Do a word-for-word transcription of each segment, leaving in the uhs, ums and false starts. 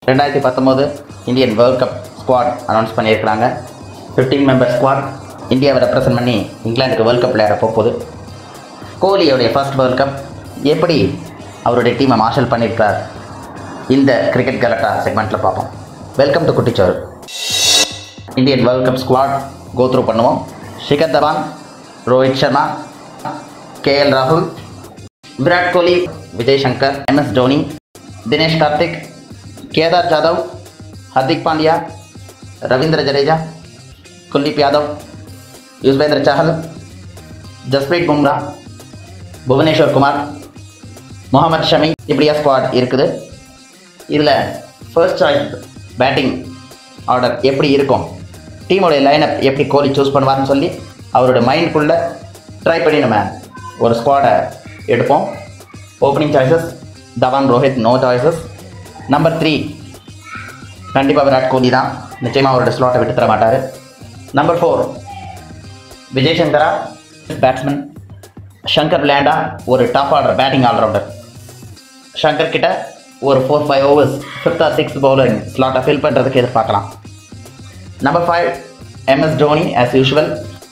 ரெண்டாயிரத்தி பத்தொம்போது Indian world cup squad announce பண்ணியிருக்கிறாங்க. ஃபிஃப்டீன் மெம்பர் ஸ்குவாட் இந்தியாவை ரெப்ரசன்ட் பண்ணி இங்கிலாந்துக்கு வேர்ல்ட் கப் விளையாட போகுது. கோலியோடைய ஃபர்ஸ்ட் வேர்ல்ட் கப் எப்படி அவருடைய டீமை மார்ஷல் பண்ணியிருக்கார் இந்த கிரிக்கெட் கலட்டா செக்மெண்ட்டில் பார்ப்போம். Welcome to Kuttichoru. Indian world cup squad go through பண்ணுவோம். Shikhar Dhawan, Rohit Sharma, K L Rahul, Virat Kohli, Vijay Shankar, M S Dhoni, Dinesh Karthik, Kedar Jadhav, Hardik Pandya, Ravindra Jadeja, Kuldeep Yadav, Yuzvendra Chahal, Jasprit Bumrah, Bhuvneshwar Kumar, Mohammed Shami. இப்படியா squad இருக்குது. இதில் first choice batting order எப்படி இருக்கும், டீமோடைய lineup எப்படி கோலி choose பண்ணுவார்னு சொல்லி அவரோட மைண்டுக்குள்ளே try பண்ணி நம்ம ஒரு ஸ்குவாடை எடுப்போம். Opening choices Dhawan, Rohit, no choices. Number three கண்டிப்பாக விராட் கோலி தான், நிச்சயமாக அவரோட ஸ்லாட்டை விட்டு தர மாட்டார். நம்பர் ஃபோர் விஜய் சங்கரா, பேட்ஸ்மேன். ஷங்கர் விளையாண்டா ஒரு top order batting allrounder. Shankar கிட்ட ஒரு four five overs fifth or sixth bowler ஸ்லாட்டை ஃபில் பண்ணுறதுக்கு எதிர்பார்க்கலாம். Number five M S Dhoni as usual.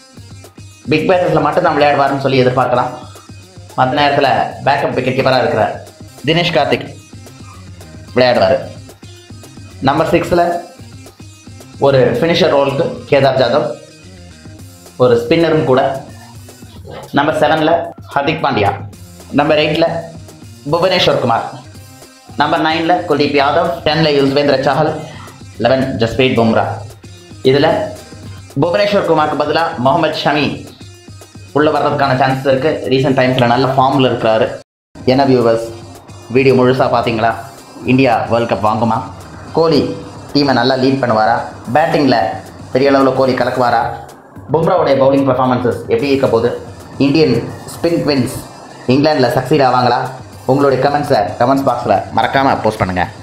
Big பேசஸில் மட்டும்தான் விளையாடுவார்னு சொல்லி எதிர்பார்க்கலாம். மற்ற நேரத்தில் பேக்கப் விக்கெட் கீப்பராக இருக்கிற தினேஷ் கார்த்திக் விளையாடுவார். நம்பர் சிக்ஸில் ஒரு ஃபினிஷர் ரோலுக்கு கேதார் ஜாதவ், ஒரு ஸ்பின்னரும் கூட. நம்பர் செவனில் ஹர்திக் பாண்டியா. நம்பர் எயிட்டில் புவனேஸ்வர் குமார். நம்பர் நைனில் குல்தீப் யாதவ். டெனில் யுஸ்வேந்திர சஹல். லெவன் ஜஸ்பிரீத் பும்ரா. இதில் புவனேஸ்வர் குமாருக்கு பதிலாக முகமது ஷமி உள்ளே வர்றதுக்கான சான்சஸ் இருக்குது. ரீசெண்ட் டைம்ஸில் நல்ல ஃபார்மில் இருக்கிறாரு. என்ன வியூவர்ஸ், வீடியோ முழுசாக பார்த்தீங்களா? இந்தியா வேர்ல்ட் கப் வாங்குமா? கோலி டீமை நல்லா லீட் பண்ணுவாரா? பேட்டிங்கில் பெரிய அளவில் கோலி கலக்குவாரா? பும்ராவுடைய பவுலிங் பர்ஃபார்மன்ஸஸ் எப்படி இருக்க போகுது? இந்தியன் ஸ்பின் ட்வின்ஸ் இங்கிலாந்தில் சக்சீட் ஆவாங்களா? உங்களுடைய கமெண்ட்ஸை கமெண்ட்ஸ் பாக்ஸில் மறக்காமல் போஸ்ட் பண்ணுங்கள்.